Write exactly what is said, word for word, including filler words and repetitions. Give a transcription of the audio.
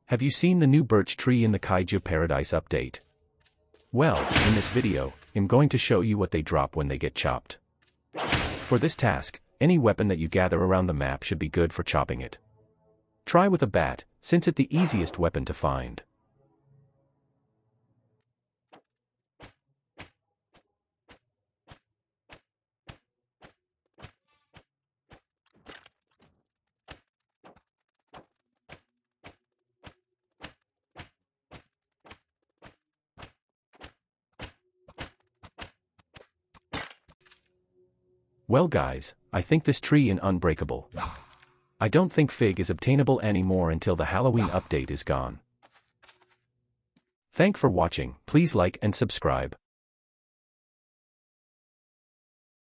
Have you seen the new birch tree in the Kaiju Paradise update? Well, in this video, I'm going to show you what they drop when they get chopped. For this task, any weapon that you gather around the map should be good for chopping it. Try with a bat, since it's the easiest weapon to find. Well guys, I think this tree is unbreakable. I don't think Fig is obtainable anymore until the Halloween update is gone. Thank for watching, please like and subscribe.